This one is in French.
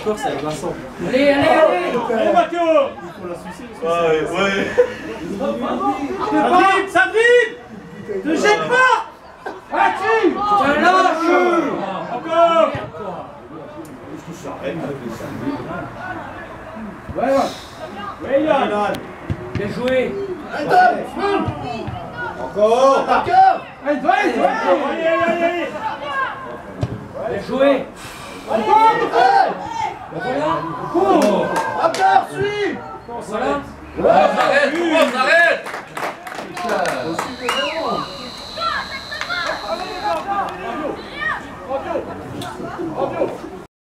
encore, c'est avec Vincent. Allez, allez, allez! Allez, Mathieu! Il faut la sucer. Ouais. Sandrine, Sandrine! Te jette pas! Vas-y! Tiens, lâche! Encore! Ouais, Yann! Bien joué! Encore. Allez, allez! Bien joué! Encore, suis! Voilà! On s'arrête, on s'arrête. Bravo!